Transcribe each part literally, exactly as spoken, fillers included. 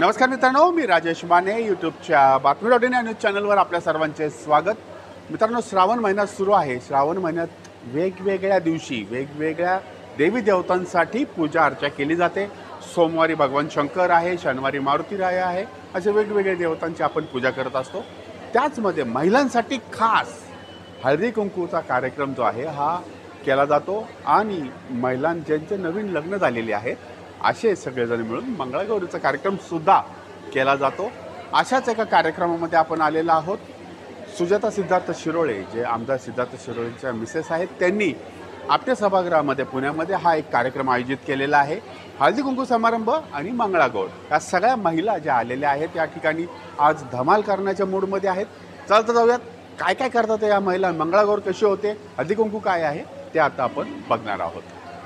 नमस्कार मित्रांनो, मी राजेश माने यूट्यूबच्या बातमी डॉट इन या न्यूज चॅनलवर आपल्या सर्वांचे स्वागत। मित्रांनो, श्रावण महिना सुरू आहे। श्रावण महिन्यात वेगवेगळ्या दिवशी वेगवेगळ्या देवी देवतांसाठी पूजा अर्चा केली जाते। सोमवारी भगवान शंकर आहे, शनिवारी मारुती राय आहे, असे वेगवेगळे देवतांची आपण पूजा करत असतो। त्याचमध्ये महिलांसाठी खास हळदी कुंकूचा कार्यक्रम जो आहे हा केला जातो आणि महिलां ज्यांचे नवीन लग्न झालेले आहेत असे सगळेजण मिळून मंगळागौरीचा कार्यक्रम सुद्धा केला जातो। अशाच एका कार्यक्रमामध्ये आपण आलेलो आहोत। सुजाता सिद्धार्थ शिरोळे, जे आमदार सिद्धार्थ शिरोळेंच्या मिसेस आहेत, त्यांनी आपल्या सभागृहामध्ये पुण्यामध्ये हा एक कार्यक्रम आयोजित केलेला आहे। हळदी कुंकू समारंभ आणि मंगळागौर या सगळ्या महिला ज्या आलेल्या आहेत या ठिकाणी आज धमाल करण्याच्या मूडमध्ये आहेत। चला जाऊयात, काय काय करतात या महिला, मंगळागौर कशी होते, हळदी कुंकू काय आहे ते आता आपण बघणार आहोत।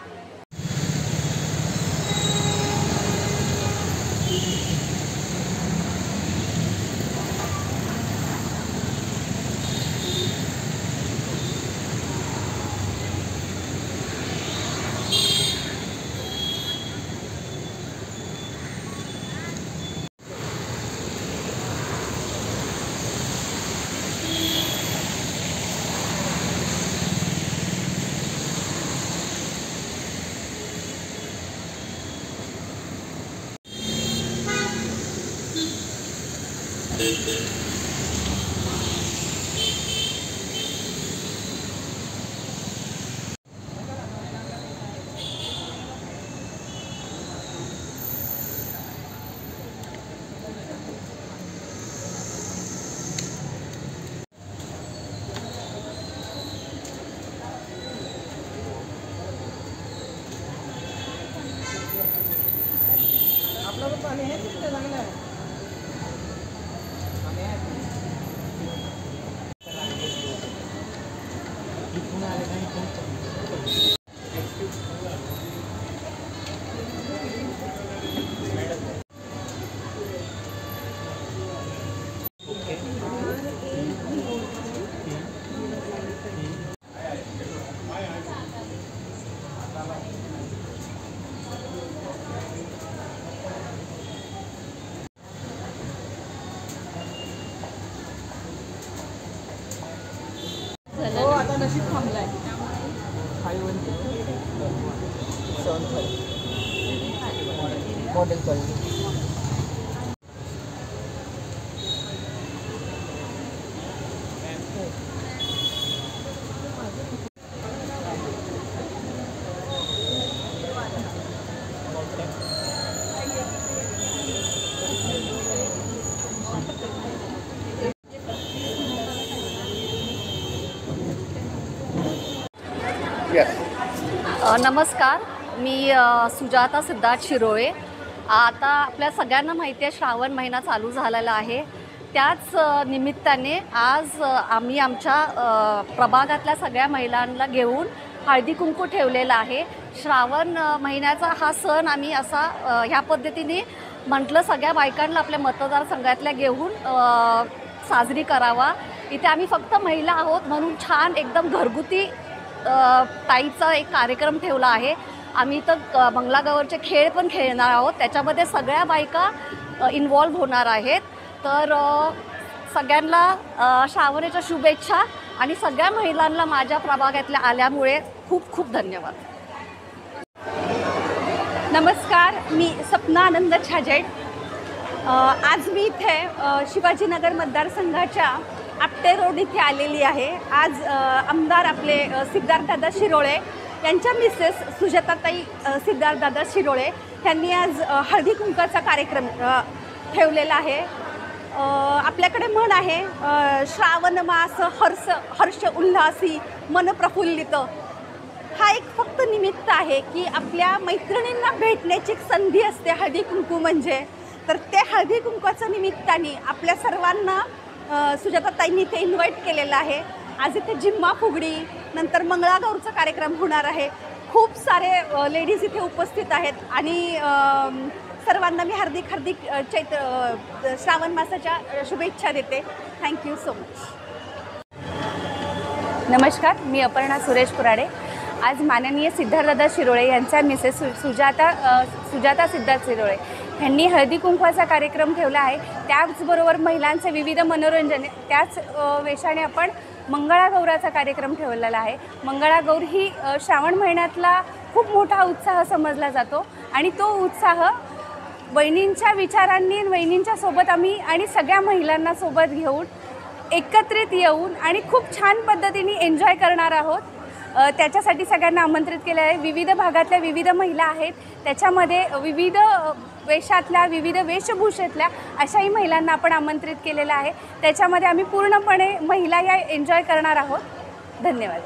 आपला पाणी आहे तिथे चांगलं आहे। हो, आता नशीब थांबलाय। मॉडेल क्वालिटी नमस्कार, मी सुजाता सिद्धार्थ शिरोळे। आता आपल्या सगळ्यांना माहिती आहे श्रावण महिना चालू झालेला आहे। त्याच निमित्ताने आज आम्ही आमच्या प्रभागातल्या सगळ्या महिलांना घेऊन हळदी कुंकू ठेवलेला आहे। श्रावण महिन्याचा हा सण आम्ही असा ह्या पद्धतीने म्हटलं सगळ्या बायकांना आपल्या मतदारसंघातल्या घेऊन साजरी करावा। इथे आम्ही फक्त महिला आहोत म्हणून छान एकदम घरगुती टाईपचा एक कार्यक्रम ठेवला आहे। आम्ही तर मंगळागौरचे खेळ पण खेळणार आहोत, त्याच्यामध्ये सगळ्या बायका इन्वॉल्व होणार आहेत। तर सगळ्यांना श्रावणाच्या शुभेच्छा आणि सगळ्या महिलांना माझ्या प्रभागातल्या आल्यामुळे खूप खूप धन्यवाद। नमस्कार, मी सपना आनंद छाजेड। आज मी इथे शिवाजीनगर मतदारसंघाच्या आपटे रोड इथे आलेली आहे। आज आमदार आपले सिद्धार्थदादा शिरोळे यांच्या मिसेस सुजाताताई सिद्धार्थदादा शिरोळे यांनी आज हळदी कुंकाचा कार्यक्रम ठेवलेला आहे। आपल्याकडे म्हण आहे, श्रावण मास हर्ष हर्ष उल्हासी मन प्रफुल्लित। हा एक फक्त निमित्त आहे की आपल्या मैत्रिणींना भेटण्याची एक संधी असते हळदी कुंकू म्हणजे। तर ते हळदी कुंकाच्या निमित्ताने आपल्या सर्वांना सुजाताताईंनी इथे इन्व्हाइट केलेलं आहे। आज इथे जिम्मा फुगडी नंतर मंगळागौरचा कार्यक्रम होणार आहे। खूप सारे लेडीज इथे उपस्थित आहेत आणि सर्वांना मी हार्दिक हार्दिक चैत्र श्रावण मासाच्या शुभेच्छा देते। Thank you so much. नमस्कार, मी अपर्णा सुरेश पुराडे। आज माननीय सिद्धार्थदादा शिरोळे यांच्या मिसेस सु सुजाता सुजाता सिद्धार्थ शिरोळे ह्यांनी हळदी कुंकवाचा कार्यक्रम ठेवला आहे. त्याचबरोबर महिलांचे विविध मनोरंजन, त्याच अ, वेशाने आपण मंगळागौराचा कार्यक्रम ठेवलेला आहे. मंगळागौर ही अ, श्रावण महिन्यातला खूप मोठा उत्साह समजला जातो आणि तो उत्साह वहिनींच्या विचारांनी, वहिनींच्या सोबत आम्ही आणि सगळ्या महिलांना सोबत घेऊन एकत्रित येऊन आणि खूप छान पद्धतीने एन्जॉय करणार आहोत. अ, त्याच्यासाठी सगळ्यांना आमंत्रित केलं आहे. विविध भागातल्या विविध महिला आहेत, त्याच्यामध्ये विविध वेशातल्या, विविध वेशभूषेतल्या अशाही महिलांना आपण आमंत्रित केलेलं आहे. त्याच्यामध्ये आम्ही पूर्णपणे महिला या एन्जॉय करणार आहोत. धन्यवाद.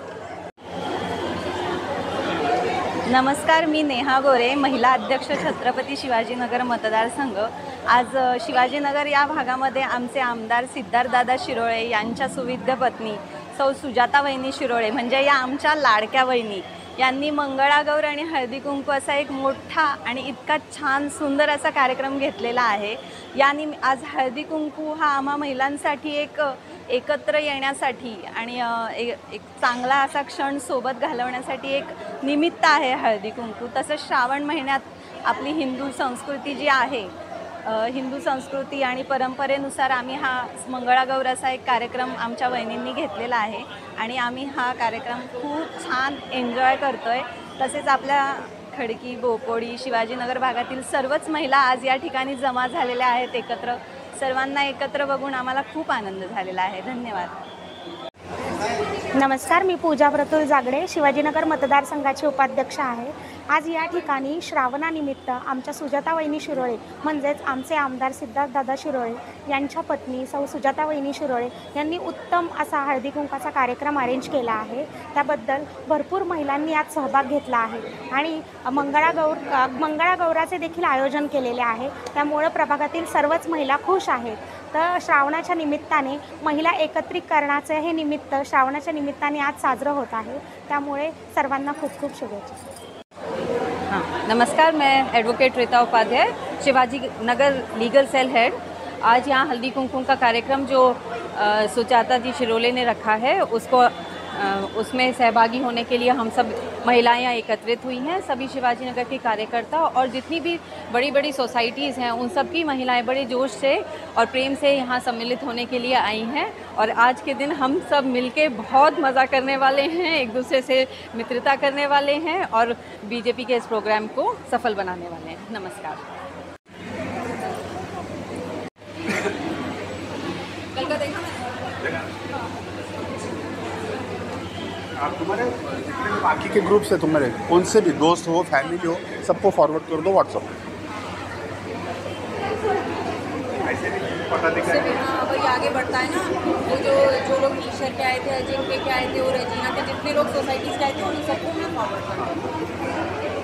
नमस्कार, मी नेहा गोरे, महिला अध्यक्ष छत्रपती शिवाजीनगर मतदारसंघ. आज अ, शिवाजीनगर या भागामध्ये आमचे आमदार सिद्धार्थदादा शिरोळे यांच्या सुविद्य पत्नी सौ सुजाता वहिनी शिरोळे म्हणजे या आमच्या लाडक्या वहिनी यांनी मंगळागौर आणि हळदी कुंकू असा एक मोठा आणि इतका छान सुंदर असा कार्यक्रम घेतलेला आहे. यानी आज हळदी कुंकू हा आम्हा महिलांसाठी एक एकत्र येण्यासाठी आणि अ, एक एक चांगला असा क्षण सोबत घालवण्यासाठी एक निमित्त आहे हळदी कुंकू. तसंच श्रावण महिन्यात आपली हिंदू संस्कृती जी आहे, अ, हिंदू संस्कृती आणि परंपरेनुसार आम्ही हा मंगळागौर असा एक कार्यक्रम आमच्या वहिनींनी घेतलेला आहे आणि आम्ही हा कार्यक्रम खूप छान एन्जॉय करतो आहे. तसेच आपल्या खडकी, बोपोडी, शिवाजीनगर भागातील सर्वच महिला आज या ठिकाणी जमा झालेल्या आहेत एकत्र. सर्वांना एकत्र बघून आम्हाला खूप आनंद झालेला आहे. धन्यवाद. नमस्कार, मी पूजा प्रतुल जागडे, शिवाजीनगर मतदारसंघाची उपाध्यक्ष आहे. आज या ठिकाणी श्रावणानिमित्त आमच्या सुजाता वहिनी शिरोळे म्हणजेच आमचे आमदार सिद्धार्थदादा शिरोळे यांच्या पत्नी सौ सुजाता वहिनी शिरोळे यांनी उत्तम असा हळदी कुंकाचा कार्यक्रम अरेंज केला आहे. त्याबद्दल भरपूर महिलांनी यात सहभाग घेतला आहे आणि मंगळागौर मंगळागौराचे देखील आयोजन केलेले आहे. त्यामुळे प्रभागातील सर्वच महिला खुश आहेत. तर श्रावणाच्या निमित्ताने महिला एकत्रीकरणाचे हे निमित्त श्रावणाच्या निमित्ताने आज साजरं होत आहे. त्यामुळे सर्वांना खूप खूप शुभेच्छा. हाँ, नमस्कार, मैं advocate Rita Upadhyay, Shivaji Nagar legal cell head. आज यहाँ हल्दी कुमकुम का कार्यक्रम जो अ, सुजाता जी शिरोले ने रखा है उसको अ, उसमें सहभागी होने के लिए हम सब महिलाएं यहाँ एकत्रित हुई हैं। सभी शिवाजी नगर के कार्यकर्ता और जितनी भी बड़ी बड़ी सोसाइटीज़ हैं उन सब की महिलाएं बड़े जोश से और प्रेम से यहाँ सम्मिलित होने के लिए आई हैं और आज के दिन हम सब मिलके बहुत मज़ा करने वाले हैं, एक दूसरे से मित्रता करने वाले हैं और बीजेपी के इस प्रोग्राम को सफल बनाने वाले हैं। नमस्कार। कल का देखा आप तुम्हारे जितने भी बाकी के ग्रुप्स है तुम्हारे कौन से भी दोस्त हो, फैमिली हो, सबको फॉरवर्ड कर दो व्हाट्सअप ऐसे भी पता दिखा है। वही आगे बढ़ता है ना, वो जो जो लोग ईश्वर के आए थे, अजिंक्य के आए थे, वो रजीना के जितने लोग सोसाइटीज़ के आए थे उन सबको मैं फॉरवर्ड करता हूँ।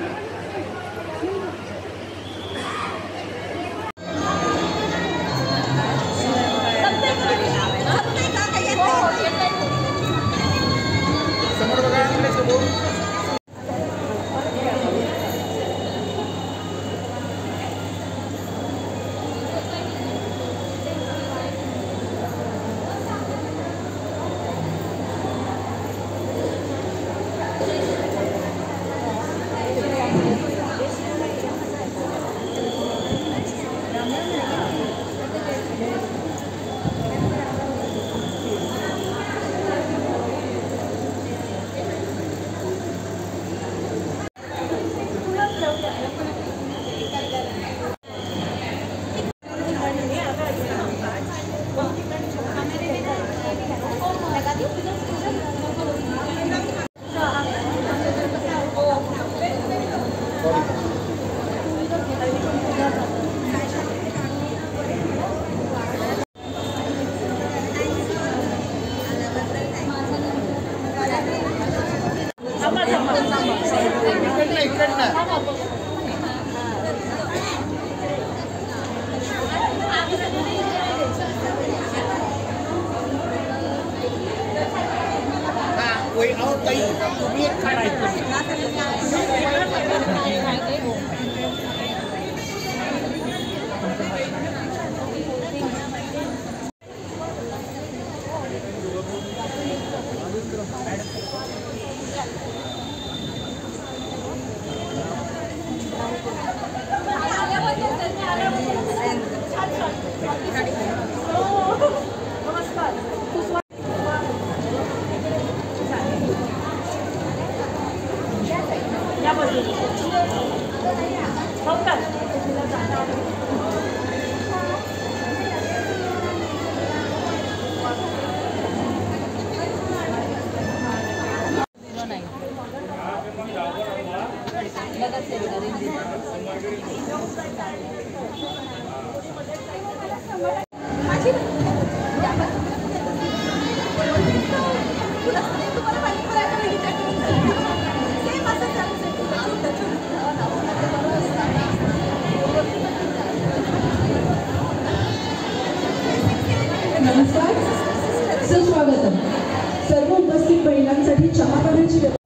नमस्कार, सुस्वागतम. सर्व उपस्थित महिलांसाठी चहा पाण्याची व्यवस्था.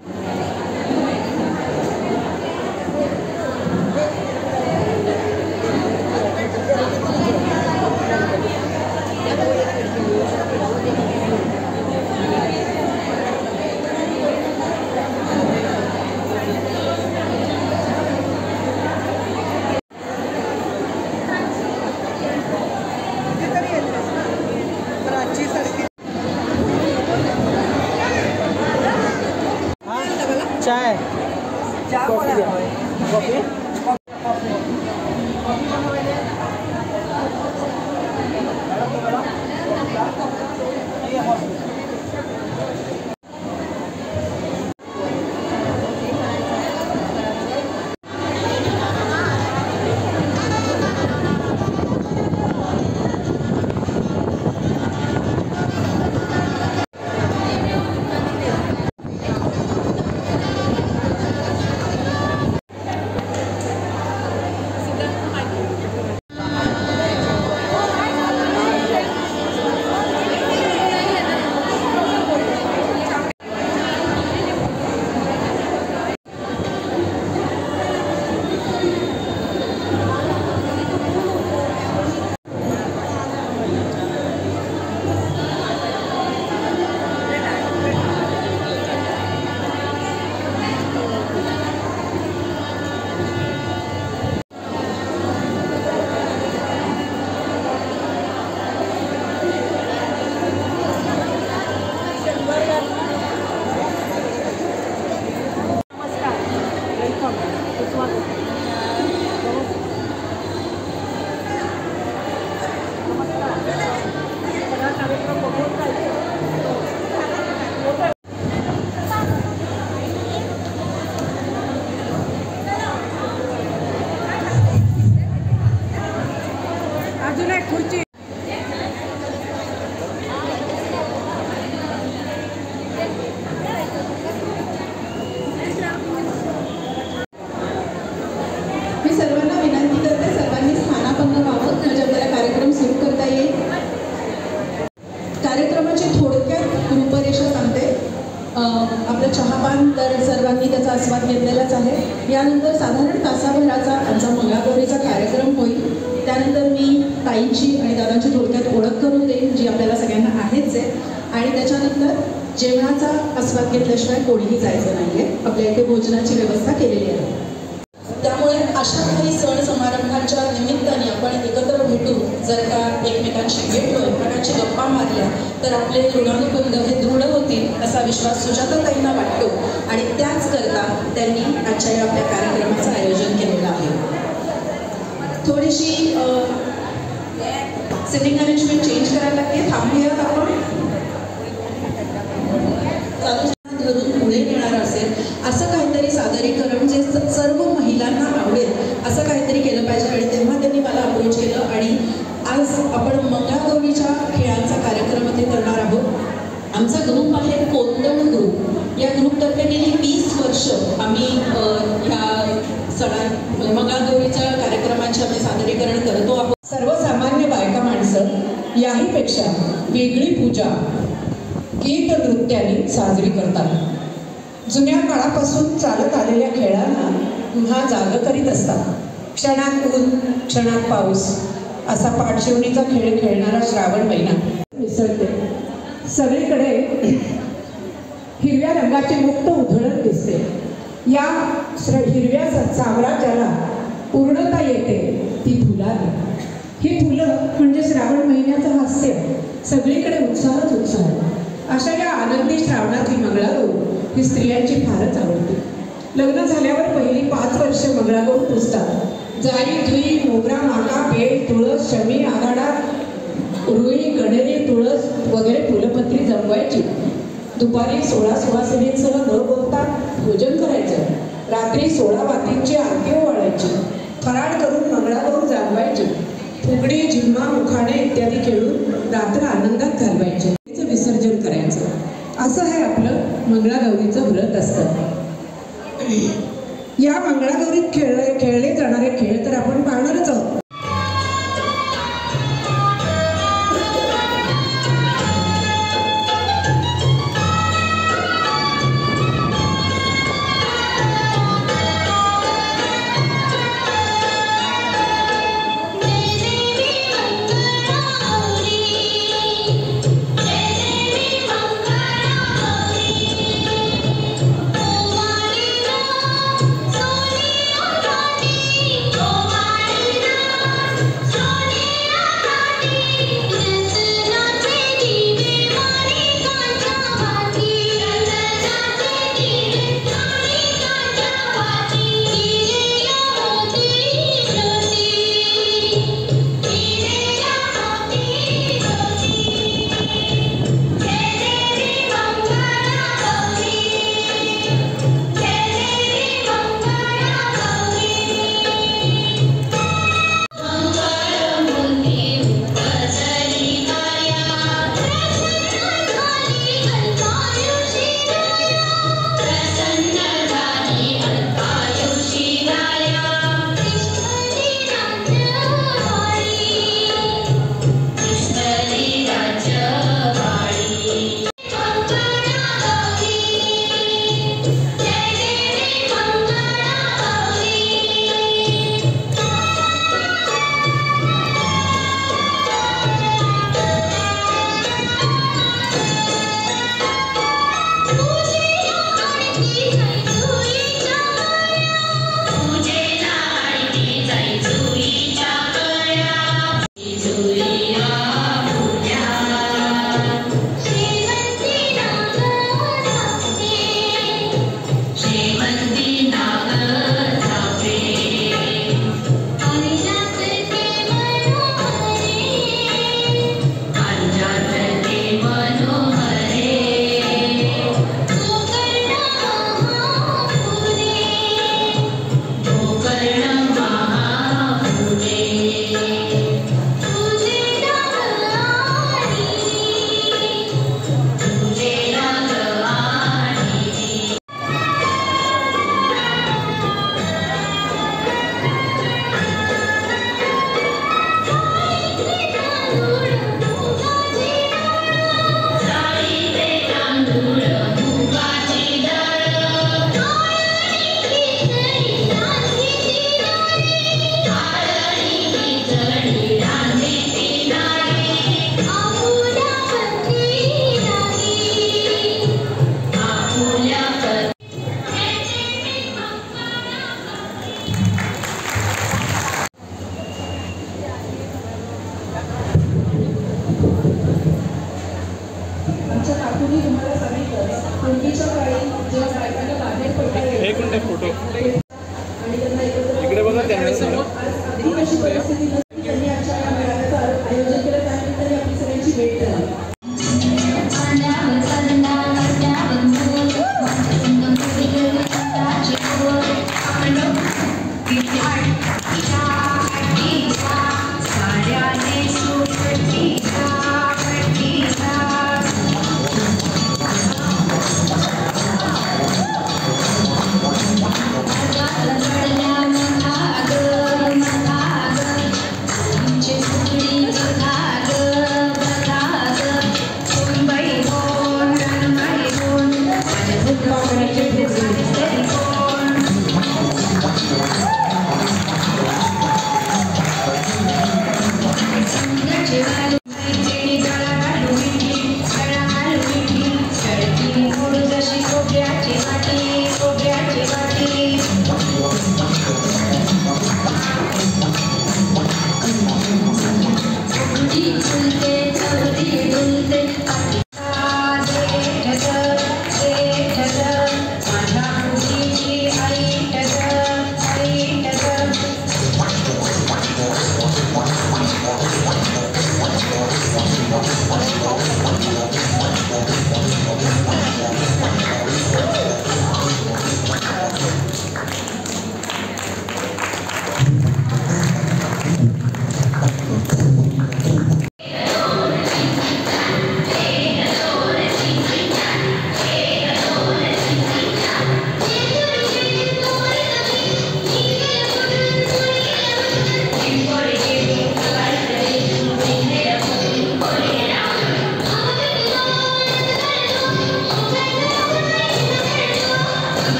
चाय कॉफी कॉफी आपलं चहापान तर सर्वांनी त्याचा आस्वाद घेतलेलाच आहे. यानंतर साधारण तासाभराचा आमचा मंगळागौरीचा कार्यक्रम होईल. त्यानंतर मी ताईंची आणि दादांची थोडक्यात ओळख करून देईन, जी आपल्याला सगळ्यांना आहेच आहे. आणि त्याच्यानंतर जेवणाचा आस्वाद घेतल्याशिवाय कोणीही जायचं नाही आहे. आपल्या इथे भोजनाची व्यवस्था केलेली आहे. त्यामुळे अशा काही सण समारंभांच्या निमित्ताने आपण एकत्र भेटून जर का एकमेकांशी भेटलो, एकमेकांशी गप्पा मारल्या तर आपले ऋणानुबंध हे दृढ होतील असा विश्वास सुजाताताईंना वाटतो. आणि त्याचकरता त्यांनी आजच्या या आपल्या कार्यक्रमाचं आयोजन केलेलं आहे. थोडीशी सिटिंग अरेंजमेंट चेंज करायला लागते. थांबूयात आपण. धरून पुढे नेणार असेल असं काहीतरी सादरीकरण जे सर्व महिलांना आवडेल असं काहीतरी केलं पाहिजे. आणि तेव्हा त्यांनी मला अप्रोच केलं आणि आज आपण मंगळागौरीच्या खेळांचा कार्यक्रम इथे करणार आहोत. आमचा ग्रुप आहे कोंदण ग्रुप. या ग्रुपतर्फे गेली वीस वर्ष आम्ही ह्या सणा मंगळागौरीच्या कार्यक्रमाचे आम्ही सादरीकरण करतो आहोत. सर्वसामान्य बायका माणसं याहीपेक्षा वेगळी पूजा गीत नृत्याने साजरी करतात. जुन्या काळापासून चालत आलेल्या खेळांना पुन्हा जाग करीत असतात. क्षणात ऊन क्षणात पाऊस असा पाठशिवणीचा खेळ खेळणारा श्रावण महिना मिसळते. सगळीकडे हिरव्या रंगाची मुक्त उधळण दिसते. या हिरव्या साम्राज्याला पूर्णता येते ती फुलाने. ही फुलं म्हणजे श्रावण महिन्याचं हास्य. सगळीकडे उत्साहच उत्साह. अशा या आनंदी श्रावणातली मंगळागौर ही स्त्रियांची फारच आवडते. लग्न झाल्यावर पहिली पाच वर्ष मंगळागौर पुजतात. जाई जुई मोगरा माका बेल तुळस शमी आघाडा रुई गणेरी तुळस वगैरे फुलपत्री जमवायची. दुपारी सोळा सुवासिनींसह न बोलता भोजन करायचं. रात्री सोळा वातींची आरती ओवाळायची. फराळ करून मंगळागौर जागवायची. फुगडी झिम्मा मुखाणे इत्यादी खेळून रात्र आनंदात घालवायचे. विसर्जन करायचं असं हे आपलं मंगळागौरीचं व्रत असतं. या मंगळागौरीत खेळ खेळले जाणारे खेळ तर आपण पाहणारच आहोत.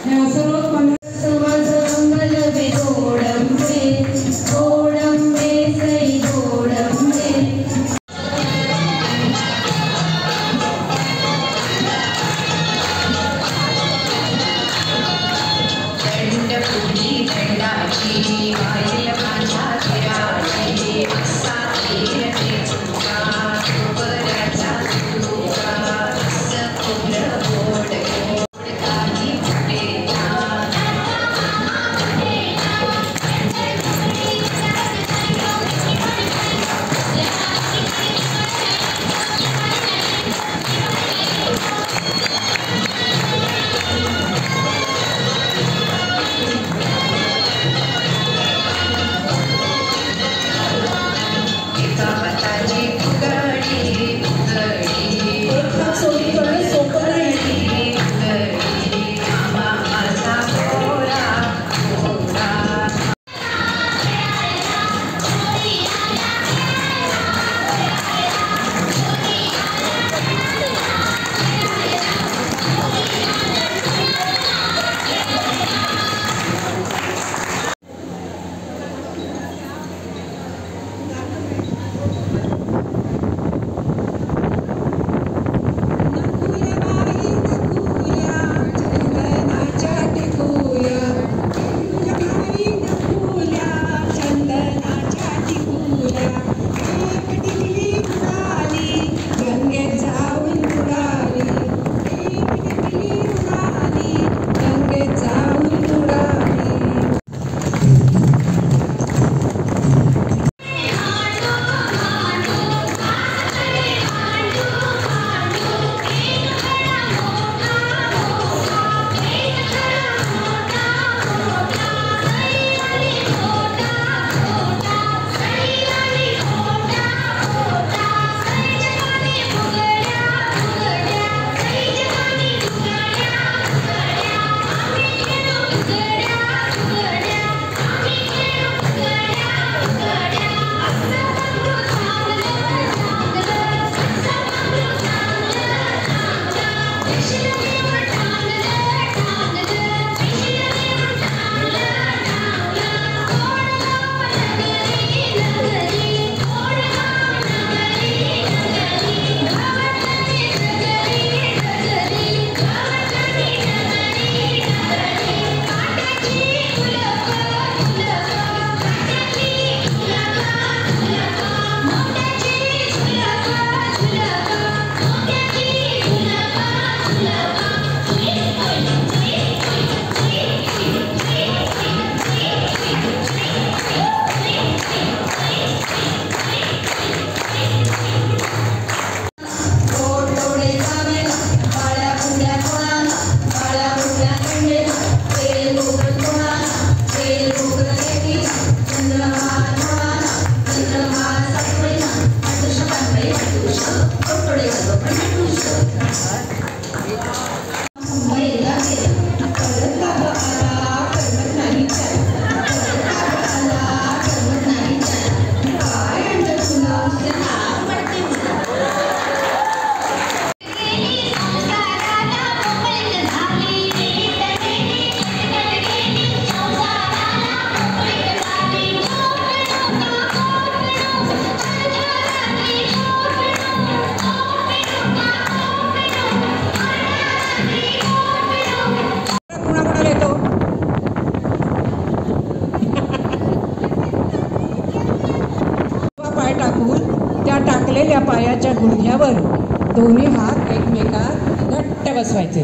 टाकलेल्या पायाच्या गुडघ्यावर दोन्ही हात एकमेकात घट्ट बसवायचे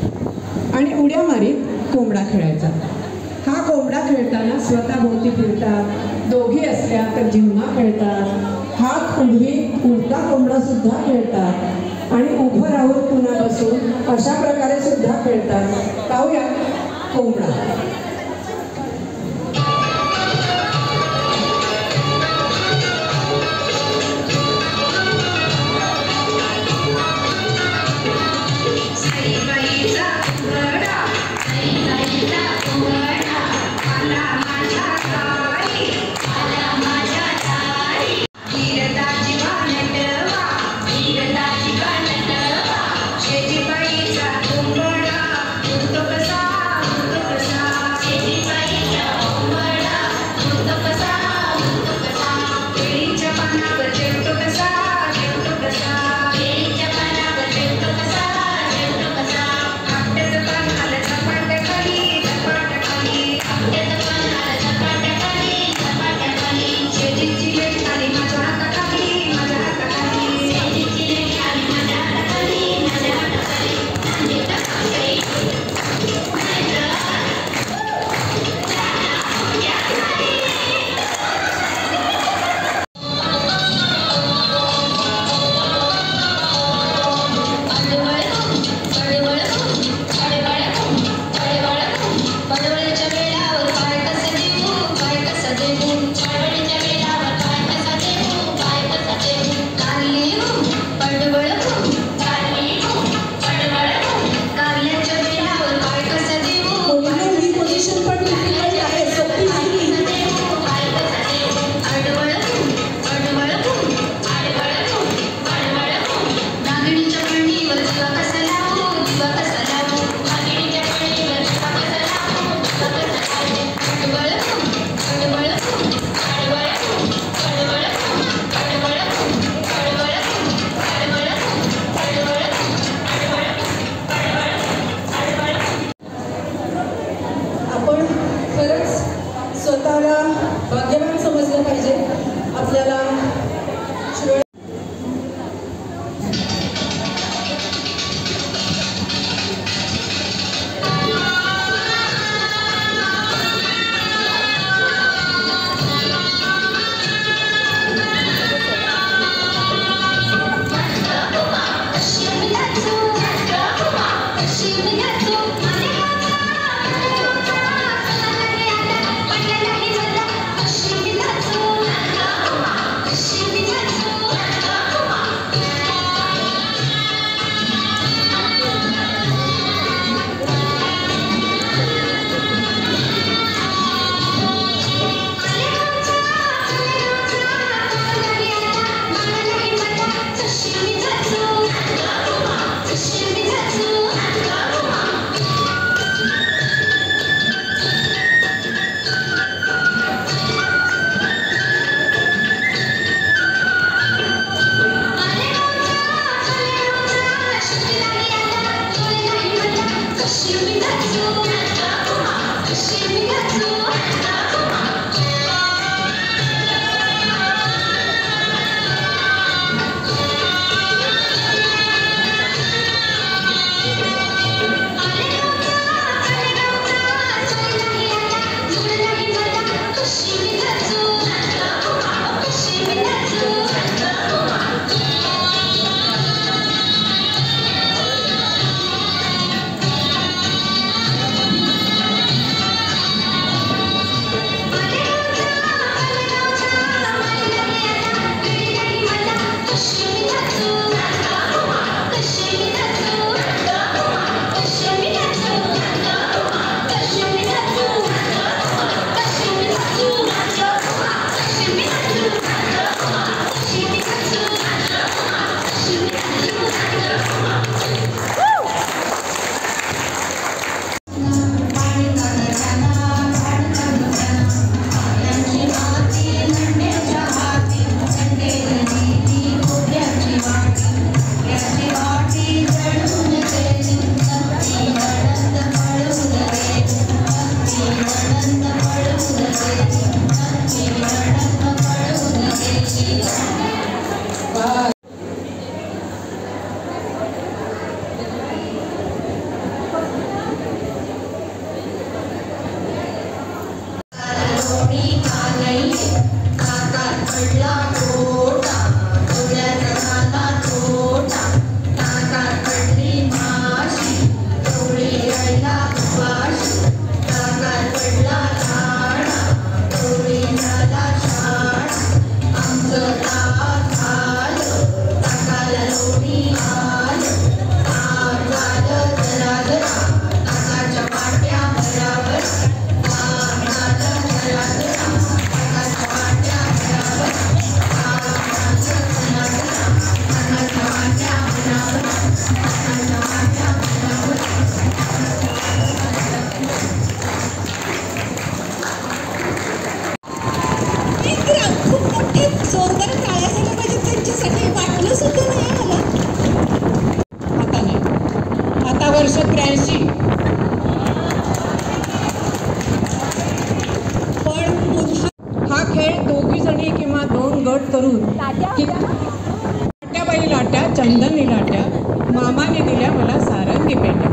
आणि उड्या मारीत कोंबडा खेळायचा. हा कोंबडा खेळताना स्वतःभोवती फिरतात, दोघी असल्या तर जिम्मा खेळतात, हात उडवी उलटा कोंबडा सुद्धा खेळतात आणि उभं राहून पुन्हा बसून अशा प्रकारे सुद्धा खेळतात. पाहूया कोंबडा. शेती बाईचा कोंबडा उडतो कसा झालं पाहिजे. आपल्याला शिरोळे वर्ष त्र्याऐंशी पण हा खेळ दोघी जणी किंवा दोन गट करून लाट्याबाई लाट्या चंदनी लाट्या मामाने दिल्या मला सारंगी पेट्या.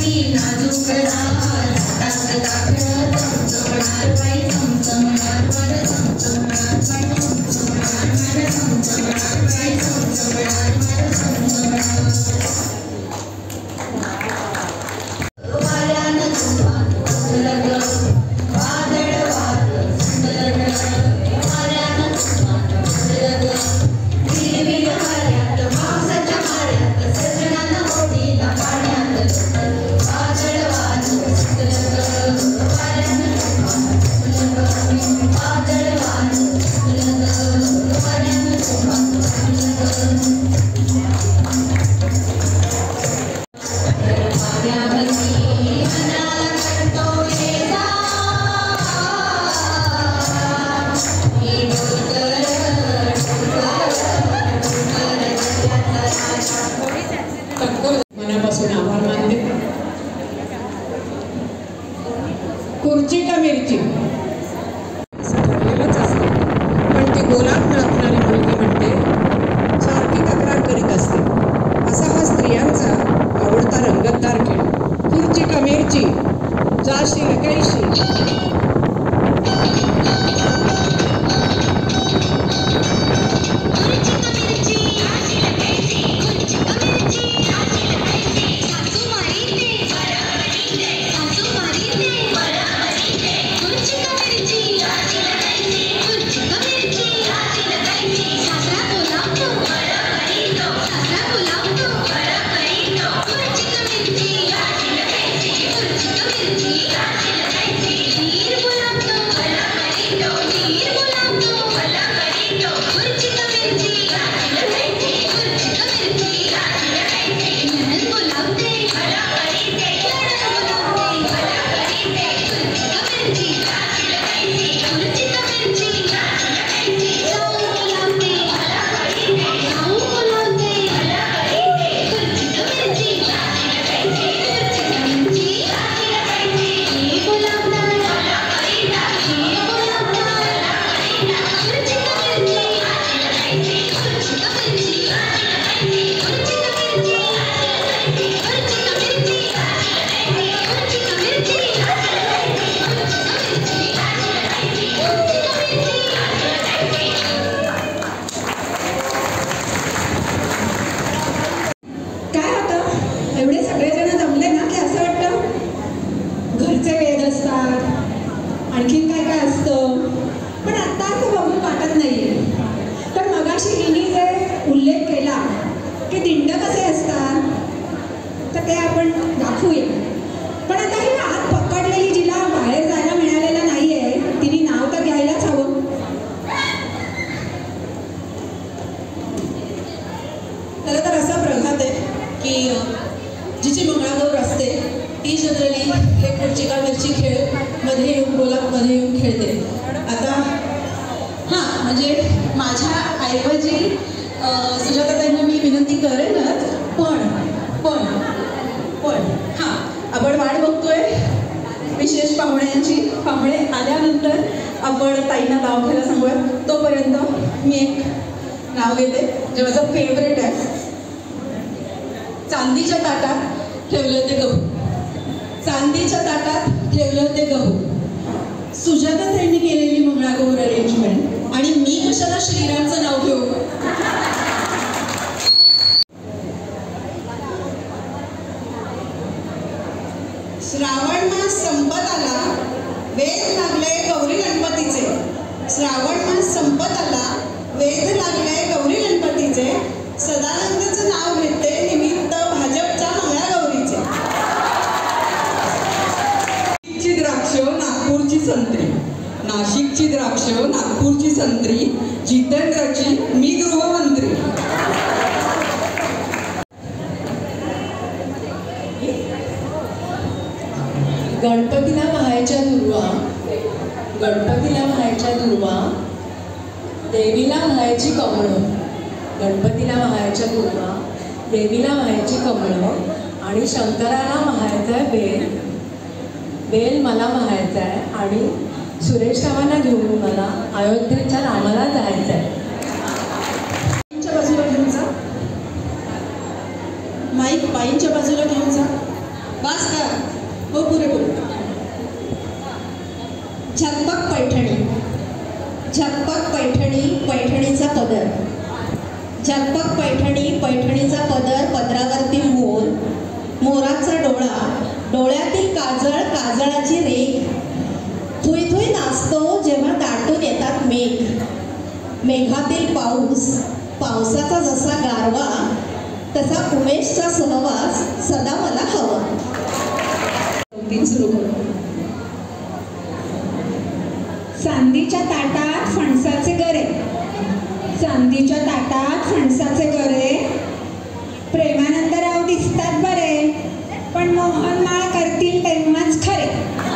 मनापासून आभार मानते. खुर्ची का मिरची असं ठरलेलंच असते, पण ती गोलात नाचणारी मुलगी म्हणते सारखी तक्रार करीत असते. असा हा स्त्रियांचा आवडता रंगतदार खेळ. खुर्ची का मिरची जाशील कैशी. आणखीन काय काय असतं, पण आता असं बघून वाटत नाहीये. तर मगाशी हिने जे उल्लेख केला की दिंड कसे असतात, तर ते आपण दाखवूया. पण आता ही आत पकडलेली जिला बाहेर जायला मिळालेलं नाहीये, तिने नाव तर घ्यायलाच हवं. खरं तर असा प्रघात आहे की जिची मंगळागौर असते ती जनरली हे खुर्ची का मिरची खेळ मध्ये येऊन गोलामध्ये येऊन खेळते. आता हां, म्हणजे माझ्या ऐवजी सुजाताताईंना मी विनंती करेनच, पण पण पण हां, आपण वाट बघतोय विशेष पाहुण्यांची. पाहुणे आल्यानंतर आपण ताईंना नाव घ्यायला सांगूया. तोपर्यंत मी एक नाव घेते जे माझं फेवरेट आहे. चांदीच्या ताटात ठेवलं ते गहू, चांदीच्या ताटात ठेवलं ते गहू. सुजाताताईंनी केलेली मंगळागौर अरेंजमेंट, आणि मी कशाला श्रीरामचं नाव घेऊ. श्रावण मास संपत आला, वेध लागले गौरी गणपतीचे. श्रावण मास संपत आला, वेध लागले गौरी गणपतीचे. सदानंदचं नाव घेते निमित्त भाजपच्या मंगळागौरीचे. नाशिकची द्राक्ष नागपूरची संत्री, नाशिकची द्राक्ष नागपूरची संत्री. जितेंद्रची मी गृहमंत्री. गणपतीला व्हायच्या दुर्वा, गणपतीला व्हायच्या दुर्वा, देवीला व्हायची कमळं. गणपतीला व्हायच्या दुर्वा, देवीला व्हायची कमळं, आणि शंकराला व्हायचं आहे बेल. बेल मला व्हायचं आहे, आणि सुरेश रावांना घेऊन मला अयोध्येच्या रामाला जायचं आहे. बाईंच्या बाजूला घेऊन जा, माईक बाईंच्या बाजूला घेऊन जा. वास कर. पैठणी, पैठणीचा पदर, पदरावरती मोर, मोराचा डोळा, डोळ्यातील काजळ, काजळाची रेख, थुई थुई नाचतो जेव्हा दाटून येतात मेघ, मेघातील पाऊस, पावसाचा जसा गारवा तसा उमेशचा सहवास सदा मला हवा. सुरू करू. चांदीच्या ताटात फणसाचे गरे, चांदीच्या ताटात फणसाचे गरे, प्रेमानंदराव दिसतात बरे, पण मोहनमाळ करतील तेव्हाच खरे.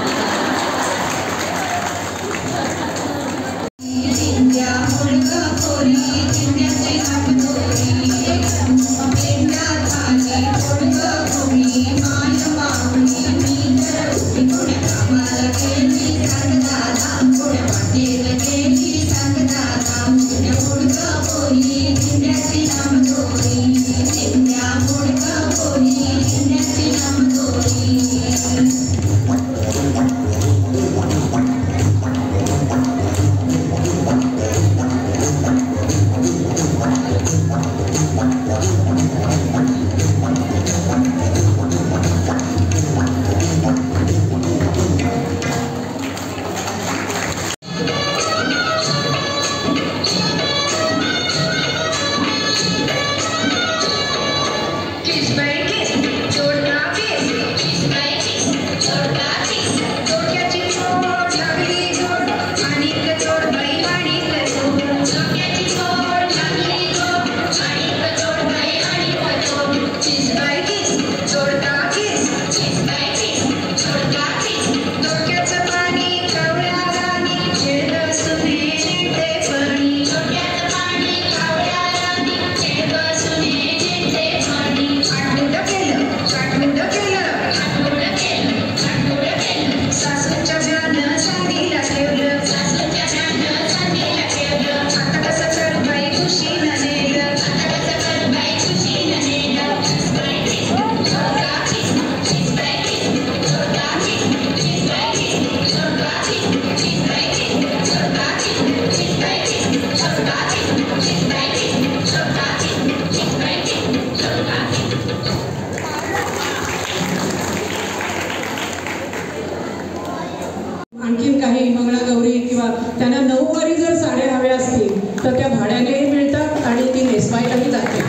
आणखीन काही मंगळागौरी किंवा त्यांना नऊवारी जर साड्या हव्या असतील तर त्या भाड्यानेही मिळतात आणि ती नेसवायलाही जाते.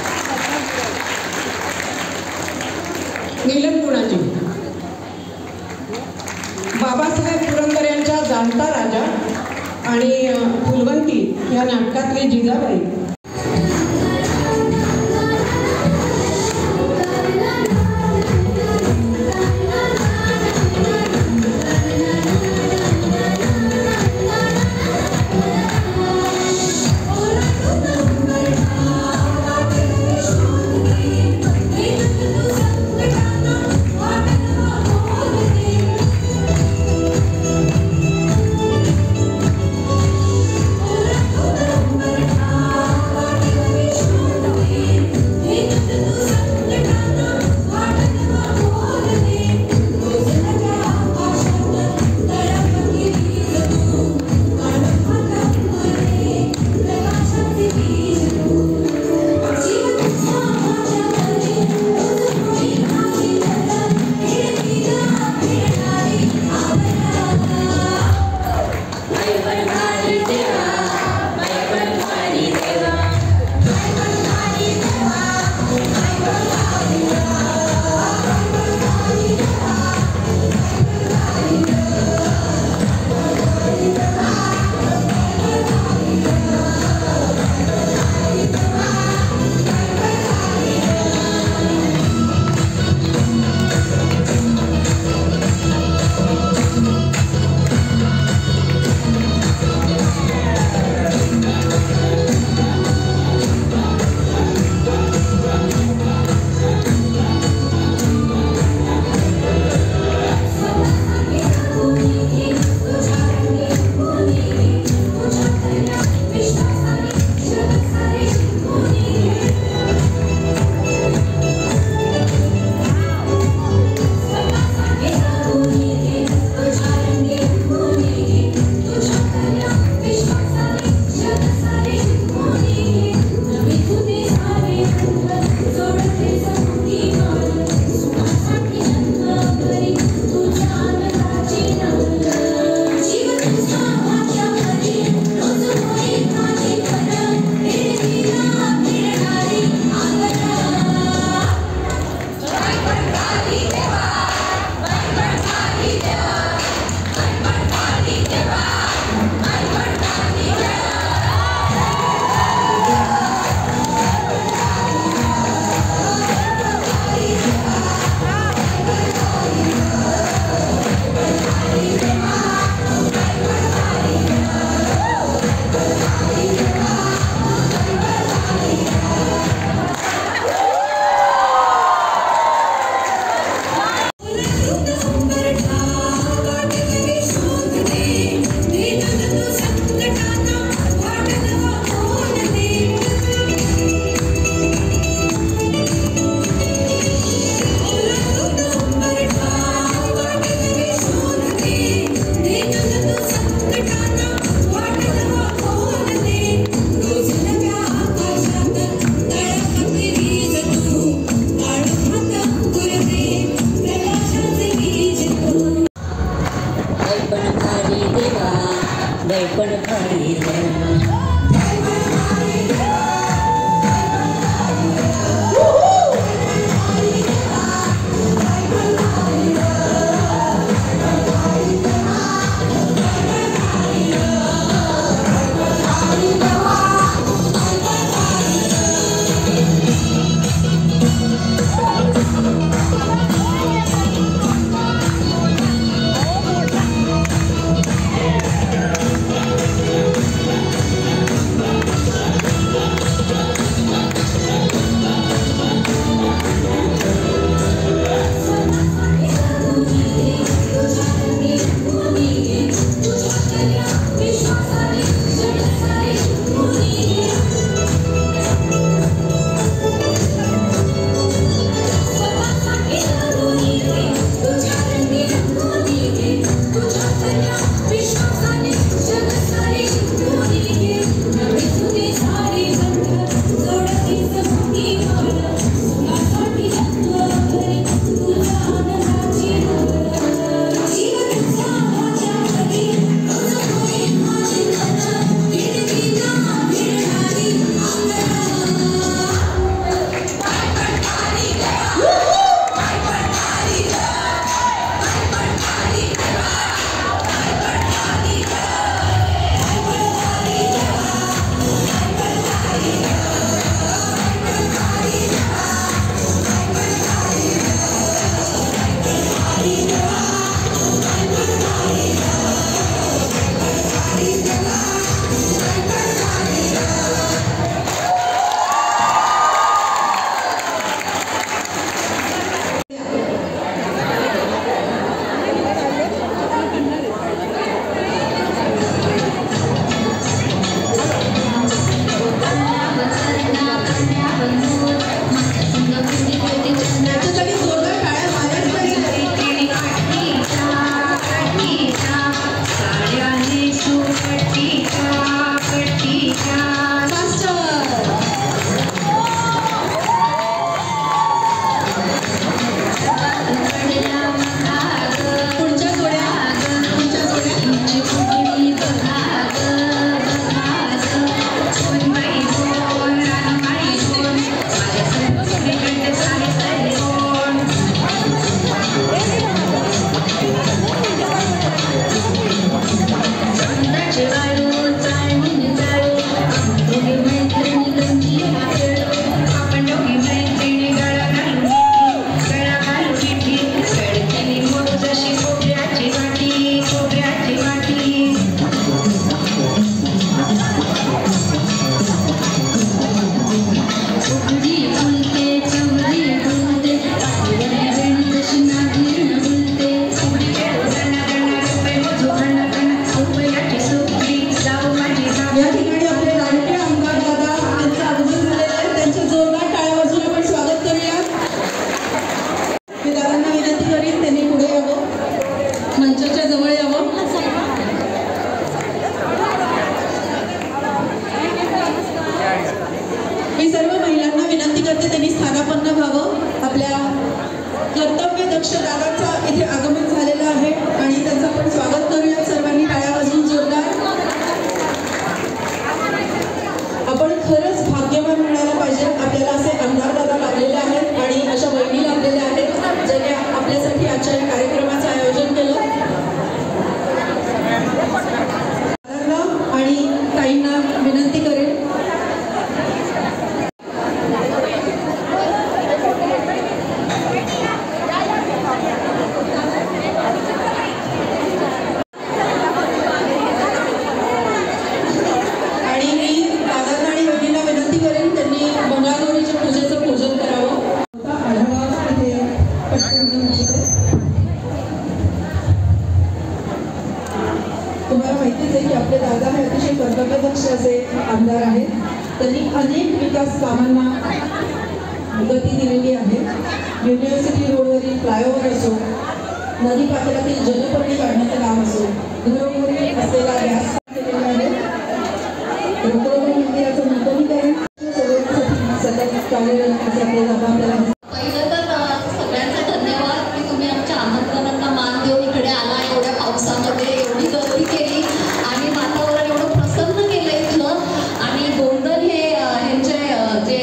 नीलम बाबासाहेब पुरंदर यांच्या जाणता राजा आणि फुलवंती या नाटकातली जिजाबाई. तुम्हाला माहितीच आहे की आपले दादा हे अतिशय कर्तव्यदक्ष असे आमदार आहेत. त्यांनी अनेक विकास कामांना गती दिलेली आहे. युनिव्हर्सिटी रोडवरील फ्लायओव्हर असो, नदी पात्रातील जलपर्णी काढण्याचं काम असो, घरोघरी असलेला गॅस केलेला आहे. रुक्मिणी मंदिराचं नूतनीकरण सोडवण्यासाठी सतत कार्यरत असे आपले दादा आपल्याला. पहिलं तर सगळ्यांचा धन्यवाद की तुम्ही आमच्या आमंत्रणांना मान देऊन इकडे आला. एवढ्या पावसामध्ये एवढी गर्दी केली आणि वातावरण एवढं प्रसन्न केलं इथलं. आणि गोंधळ हे ह्यांचे जे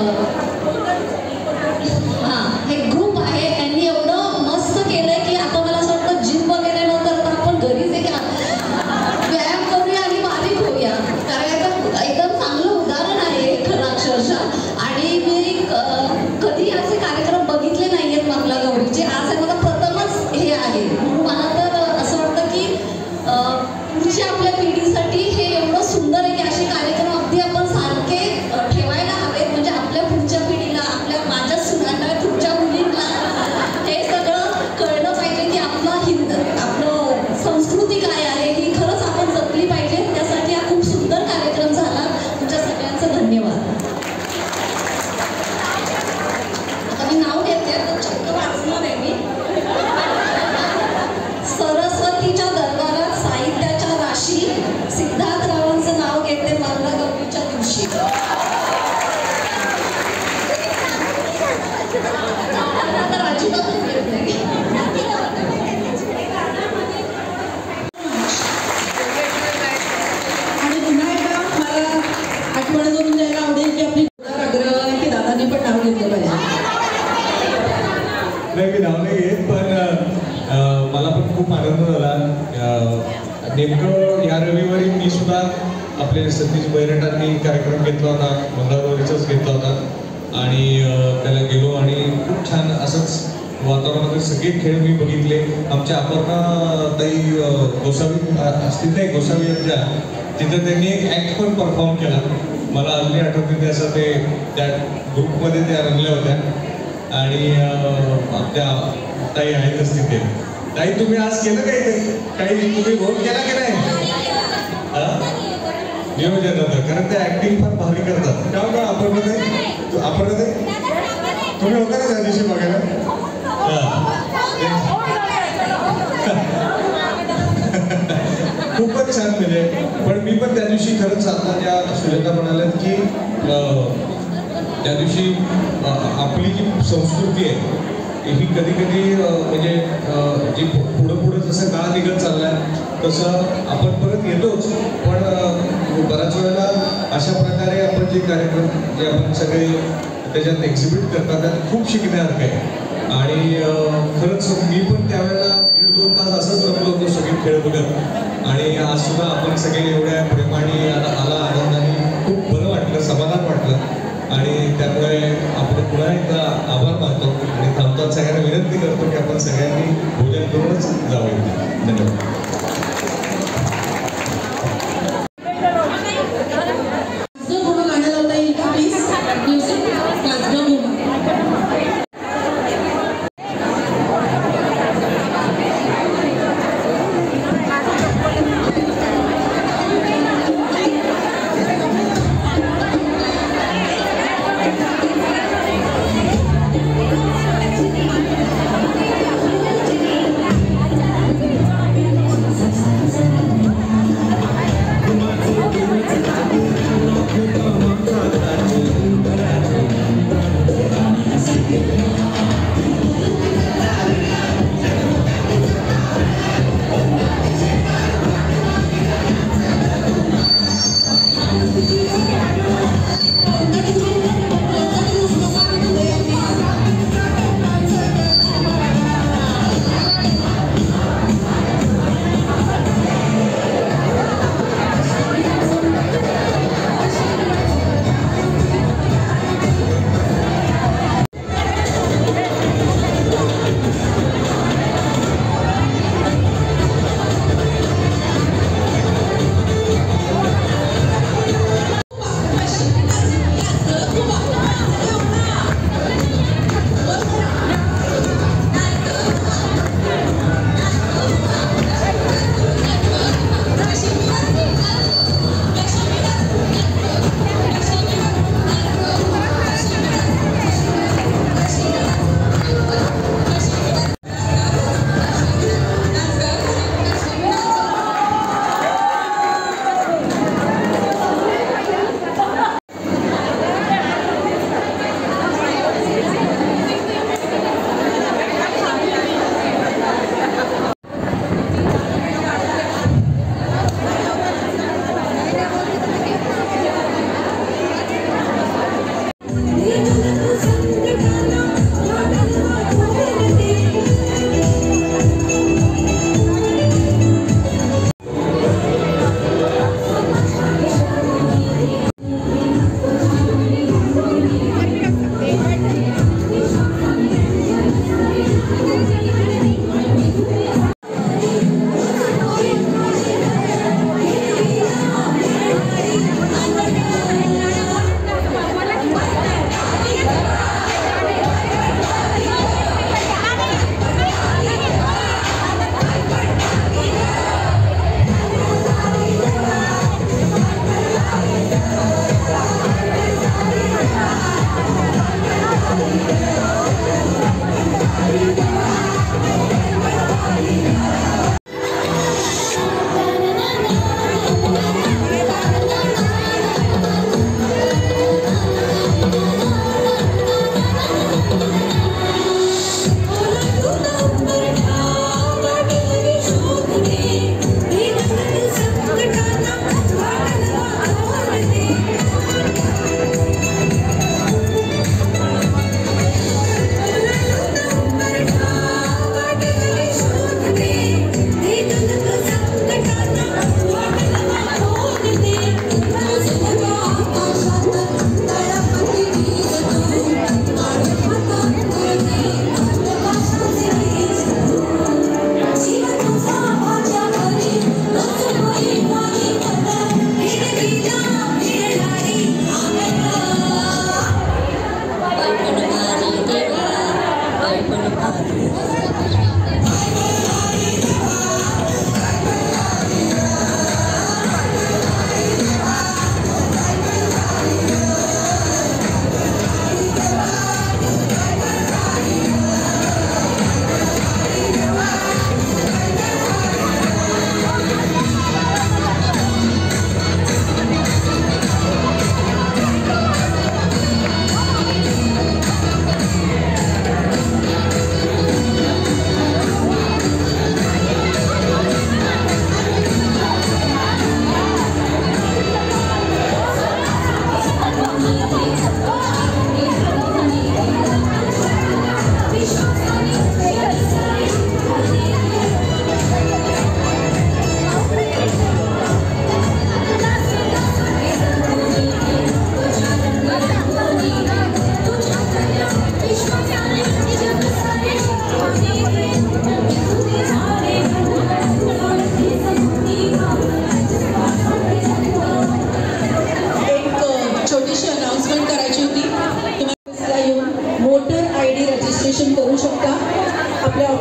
हां हे ग्रुप आहे त्यांनी एवढं मस्त केलंय की आता मला असं वाटतं जिम वगैरे न करता आपण घरीच एक व्यायाम करूया आणि बारीक होऊया. कारण याचं एकदम चांगलं उदाहरण आहे खरं अक्षरशः. आणि मी कधी असे कार्यक्रम बघितले नाही आहेत मंगळागौरीचे. आज हे मला प्रथमच हे आहे. म्हणून मला तर असं वाटतं की पुढच्या आपल्या पिढीसाठी हे एवढं सुंदर आहे की असे कार्यक्रम अगदी आपण सारखे ठेवायला हवेत. म्हणजे आपल्या पुढच्या पिढीला, आपल्या माझ्या सुनांना, पुढच्या मुलींना हे सगळं कळलं पाहिजे की आपला हिंद आपलं संस्कृती काय आहे ही खरंच आपण जपली पाहिजे. त्यासाठी हा खूप सुंदर कार्यक्रम झाला. तुमच्या सगळ्यांचं धन्यवाद. आता मी नाव घेते तर चक्क वाचणार आहे मी. सरस्वतीच्या दरबारात साहित्याच्या राशी, सिद्धार्थरावांचं नाव घेते मंगळागौरीच्या दिवशी. तर अजिबातच घेत नाही. आणि पुन्हा एकदा मला आठवण करून द्यायला आवडेल की आपली आग्रह आहे की दादांनी पण नाव घेतलं पाहिजे. नाही, मी नाव नाही घेत, पण मला पण खूप आनंद झाला. नेमकं या रविवारी मी सुद्धा आपले सतीश बैरटांनी कार्यक्रम घेतला होता, मंगळागौरीचाच घेतला होता आणि त्याला गेलो आणि खूप छान असंच वातावरणामध्ये सगळे खेळ मी बघितले. आमच्या अपर्णा ताई गोसावी असतील नाही गोसावी यांच्या तिथं त्यांनी एक ॲक्ट पण परफॉर्म केला. मला अजूनही आठवते ते असं ते त्या ग्रुपमध्ये त्या रंगल्या होत्या. आणि त्या ताई आहेतच तिथे. ताई तुम्ही आज केलं काय ते काही तुम्ही भोट केला की नाही? नियोजन होतं कारण ते ऍक्टिंग फार भारी करतात. का का आपण ते आपण ते तुम्ही होता ना त्या दिवशी बघायला? खूपच छान. म्हणजे पण मी पण त्या दिवशी खरंच आता ज्या सुरेखा म्हणाल्यात की त्या दिवशी आपली जी संस्कृती आहे ही कधी कधी म्हणजे जी पुढं पुढं जसं काळ निघत चाललाय तसं आपण परत येतोच. पण बऱ्याच वेळेला अशा प्रकारे आपण जे कार्यक्रम जे आपण सगळे त्याच्यात एक्झिबिट करतात त्यात खूप शिकण्यासारखं आहे. आणि खरंच मी पण त्यावेळेला दीड दोन तास असंच रमलो होतो सगळे खेळ बघत. आणि आज सुद्धा आपण सगळे एवढ्या प्रेमाने आला आनंदाने खूप बरं वाटलं, समाधान वाटलं. आणि त्यामुळे आपण पुन्हा एकदा आभार मानतो आणि थांबतात सगळ्यांना विनंती करतो की आपण सगळ्यांनी भोजन करूनच जावं. धन्यवाद. गाणं लावता येईल का प्लीज? म्युझिक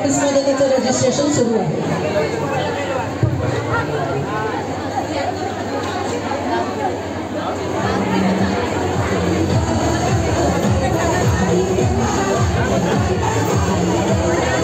ऑफिसमध्ये त्याचं रजिस्ट्रेशन सुरू आहे. Thank you.